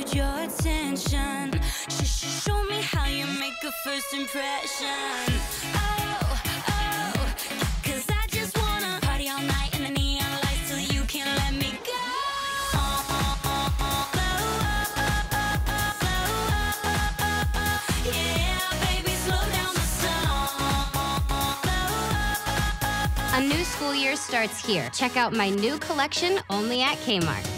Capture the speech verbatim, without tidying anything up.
need your attention. Sh sh show me how you make a first impression. Oh, oh, cause I just wanna party all night in the neon lights till you can't let me go. A new school year starts here. Check out my new collection only at Kmart.